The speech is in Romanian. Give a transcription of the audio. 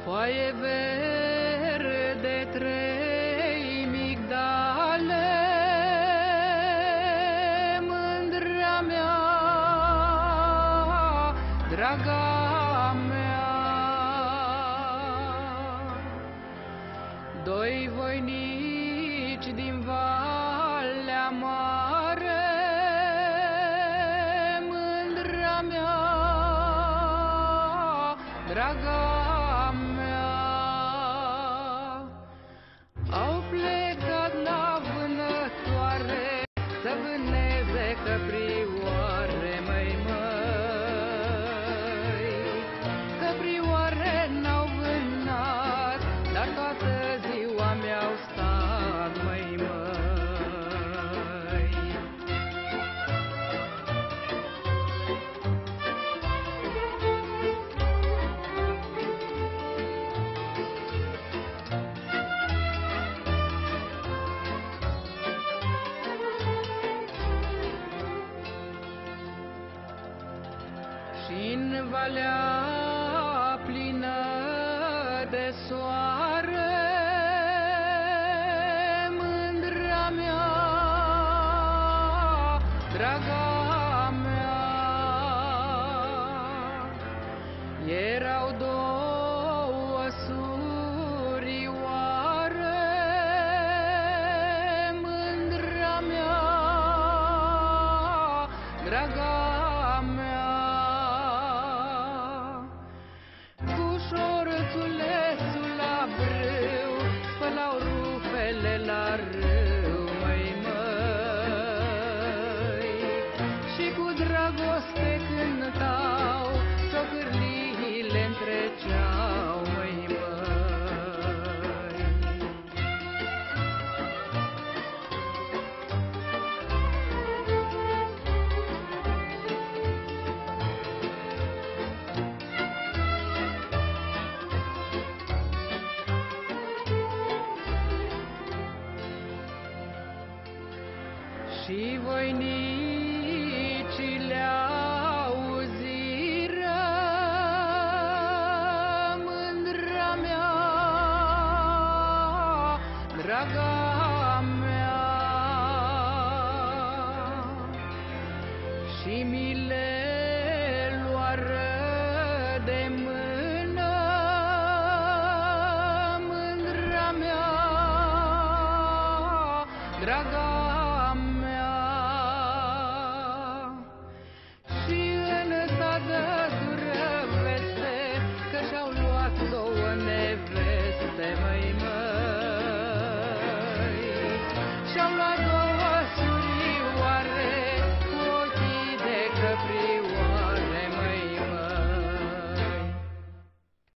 Foaie verde, 3 migdale, mândra mea, draga mea. 2 voinici din Valea Mare, mândra mea, draga mea. Au plecat la vânătoare să vâneze căprioare, măi, măi. Căprioare n-au vânat, dar toată ziua mi-au stat, măi, măi. Și-n valea plină de soare, mândra mea, draga mea. Erau 2 surioare, mândra mea, draga mea. Șorțulețul la brâu spălau rufele la râu, măi, măi. Și cu dragoste cântau, ciocârliile întreceau, măi, măi. Și voinicii le-auziră, mândra mea, draga mea. Și mi le luară de mână, mândra mea, draga